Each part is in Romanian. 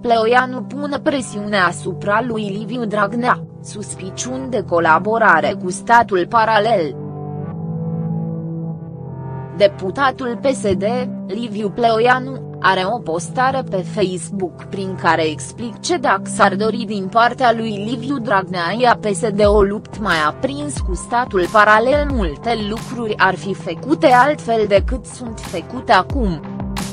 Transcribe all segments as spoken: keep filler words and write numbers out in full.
Pleoianu pune presiune asupra lui Liviu Dragnea, suspiciuni de colaborare cu statul paralel. Deputatul P S D, Liviu Pleoianu, are o postare pe Facebook prin care explică dacă s-ar dori din partea lui Liviu Dragnea ia P S D o luptă mai aprins cu statul paralel, multe lucruri ar fi făcute altfel decât sunt făcute acum.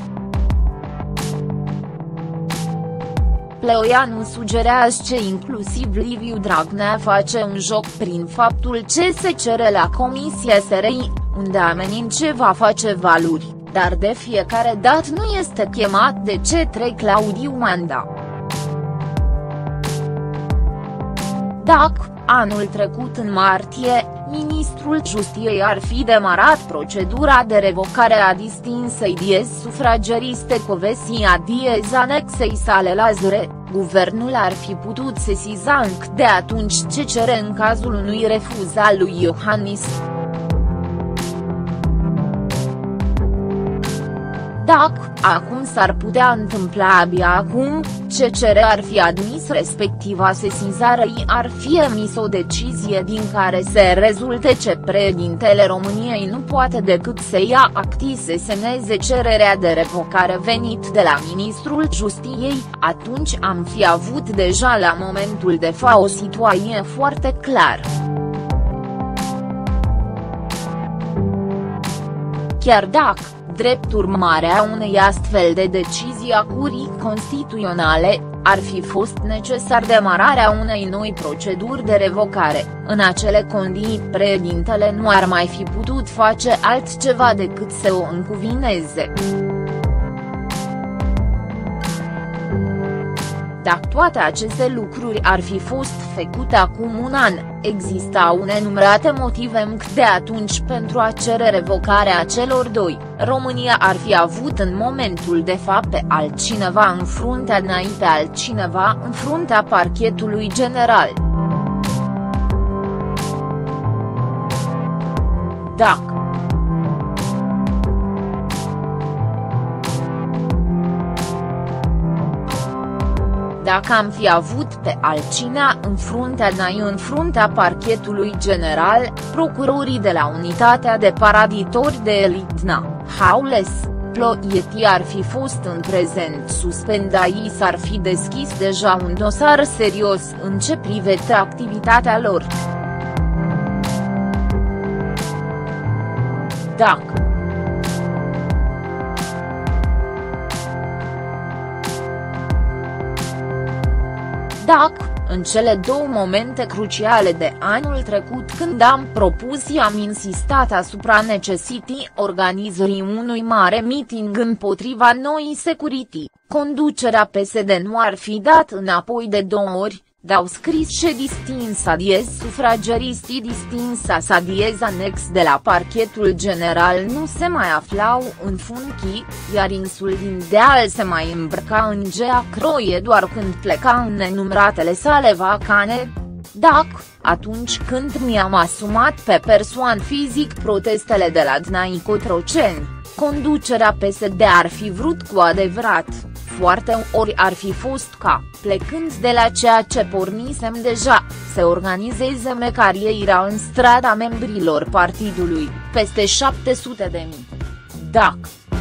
Pleoianu sugerează că inclusiv Liviu Dragnea face un joc prin faptul ce se cere la Comisia S R I, unde amenință va face valuri, dar de fiecare dată nu este chemat de către Claudiu Manda. Dacă, anul trecut în martie, ministrul Justiției ar fi demarat procedura de revocare a distinsei diez sufrageriste Covesia diez anexei sale la Z R E, guvernul ar fi putut sesiza încă de atunci ce cere în cazul unui refuz al lui Iohannis. Dacă, acum s-ar putea întâmpla abia acum, ce cere ar fi admis respectiva sesizare ar fi emis o decizie din care se rezulte ce președintele României nu poate decât să ia acti să semneze cererea de revocare venit de la ministrul Justiției, atunci am fi avut deja la momentul de față o situație foarte clară. Chiar dacă, drept urmare a unei astfel de decizii a Curii Constituționale, ar fi fost necesar demararea unei noi proceduri de revocare, în acele condiții președintele nu ar mai fi putut face altceva decât să o încuvineze. Dacă toate aceste lucruri ar fi fost făcute acum un an, existau nenumărate motive încă de atunci pentru a cere revocarea celor doi. România ar fi avut în momentul de fapt pe altcineva în fruntea N A I, pe altcineva în fruntea parchetului general. Dacă Dacă am fi avut pe altcineva în fruntea N A I, în fruntea parchetului general, procurorii de la unitatea de paraditori de Elitna, Haules, Ploieti ar fi fost în prezent suspendați, s-ar fi deschis deja un dosar serios în ce privește activitatea lor. Dacă Dacă, în cele două momente cruciale de anul trecut când am propus și am insistat asupra necesității organizării unui mare meeting împotriva noii security, conducerea P S D nu ar fi dat înapoi de două ori, dar au scris și distinsa diez sufrageristii distinsa sa diez anex de la parchetul general nu se mai aflau în funcții, iar Insulin Deal se mai îmbrăca în gea croie doar când pleca în nenumăratele sale vacane. Dacă, atunci când mi-am asumat pe persoan fizic protestele de la Dnai Cotroceni, conducerea P S D ar fi vrut cu adevărat, foarte ori ar fi fost ca, plecând de la ceea ce pornisem deja, să organizeze mecarierea în strada membrilor partidului, peste șapte sute de mii. Dacă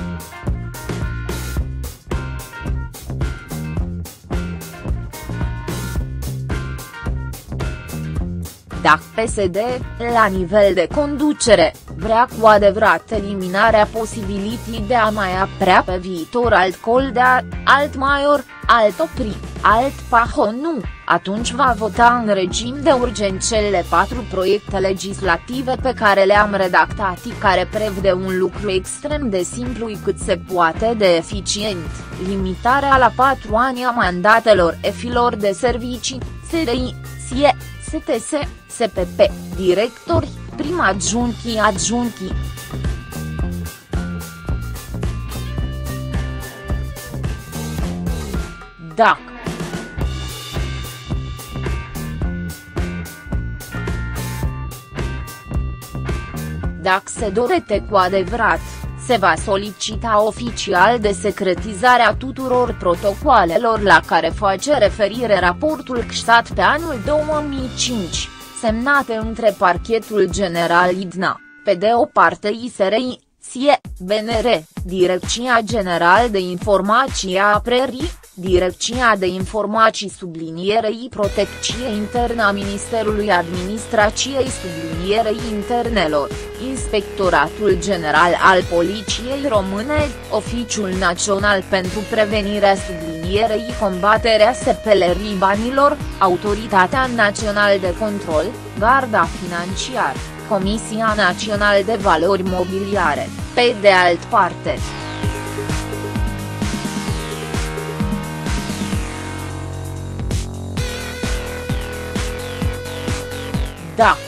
Dacă P S D, la nivel de conducere, vrea cu adevărat eliminarea posibilității de a mai apărea pe viitor alt Coldea, alt Maior, alt Opri, alt Pahonu, atunci va vota în regim de urgență cele patru proiecte legislative pe care le-am redactat și care prevede un lucru extrem de simplu și cât se poate de eficient, limitarea la patru ani a mandatelor șefilor de servicii, S R I, S I E, S T S, S P P, directori, prim adjunchii adjunchii. Dacă Dacă se dorește cu adevărat se va solicita oficial desecretizarea tuturor protocoalelor la care face referire raportul C S A T pe anul două mii cinci, semnate între Parchetul General Idna, pe de o parte I S R I, S I E, B N R, Direcția Generală de Informații a P R R I, Direcția de Informații sublinierei Protecție Internă a Ministerului Administrației sublinierei Internelor, Inspectoratul General al Poliției Române, Oficiul Național pentru Prevenirea sublinierei Combaterea spălării banilor, Autoritatea Națională de Control, Garda Financiară, Comisia Națională de Valori Mobiliare, pe de altă parte. Dacă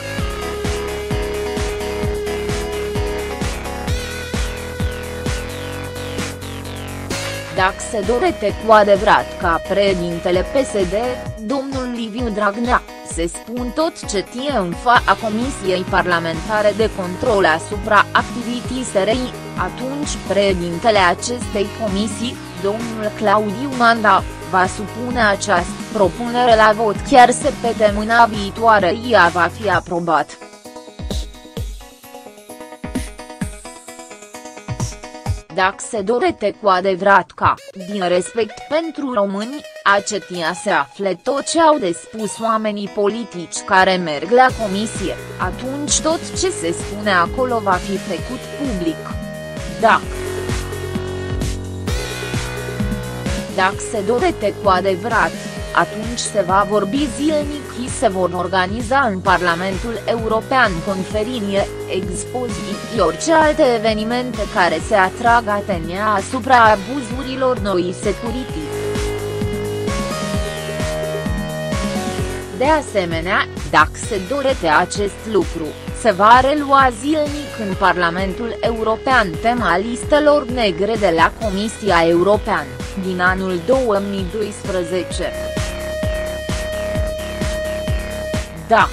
Dacă se dorește cu adevărat ca președintele P S D, domnul Liviu Dragnea, se spun tot ce tie în fața Comisiei Parlamentare de Control asupra activității S R I, atunci președintele acestei comisii, domnul Claudiu Manda, va supune această propunere la vot chiar săptămâna viitoare ea va fi aprobat. Dacă se dorește cu adevărat ca, din respect pentru români, acetia se afle tot ce au de spus oamenii politici care merg la comisie, atunci tot ce se spune acolo va fi făcut public. Dacă Dacă se dorește cu adevărat, atunci se va vorbi zilnic și se vor organiza în Parlamentul European conferințe, expoziții, orice alte evenimente care se atrag atenția asupra abuzurilor noi security. De asemenea, dacă se dorește acest lucru, se va relua zilnic în Parlamentul European tema listelor negre de la Comisia Europeană, din anul două mii doisprezece. Dacă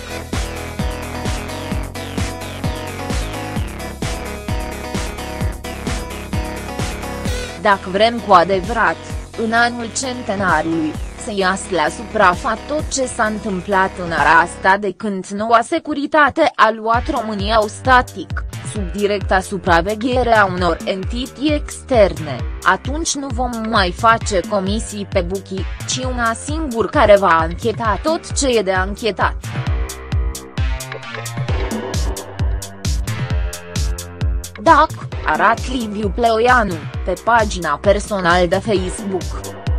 Dacă vrem cu adevărat, în anul centenarului, să iasă la suprafață tot ce s-a întâmplat în ara asta de când noua securitate a luat România static, sub directa supraveghere a unor entități externe, atunci nu vom mai face comisii pe buchii, ci una singur care va ancheta tot ce e de anchetat. Dacă, arată Liviu Pleoianu, pe pagina personală de Facebook.